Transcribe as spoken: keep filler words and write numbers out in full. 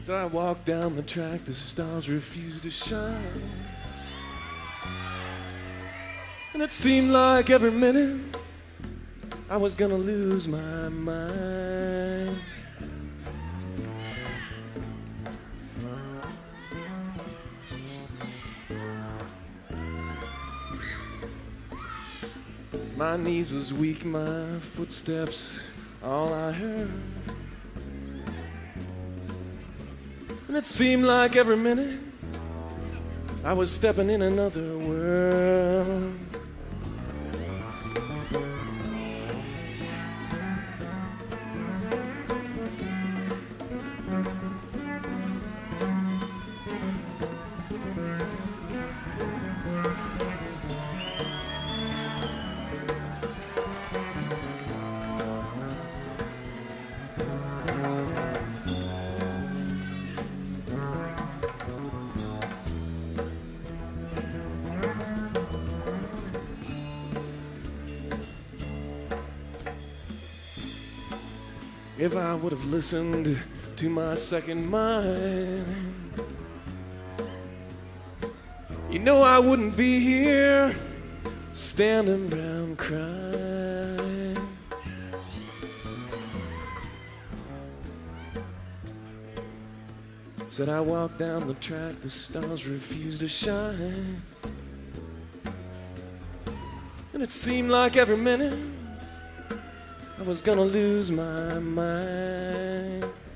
So I walked down the track, the stars refused to shine. And it seemed like every minute I was gonna lose my mind. My knees was weak, my footsteps, all I heard. And it seemed like every minute I was stepping in another world. If I would have listened to my second mind, you know I wouldn't be here standing around crying. Said I walked down the track, the stars refused to shine. And it seemed like every minute I was gonna lose my mind.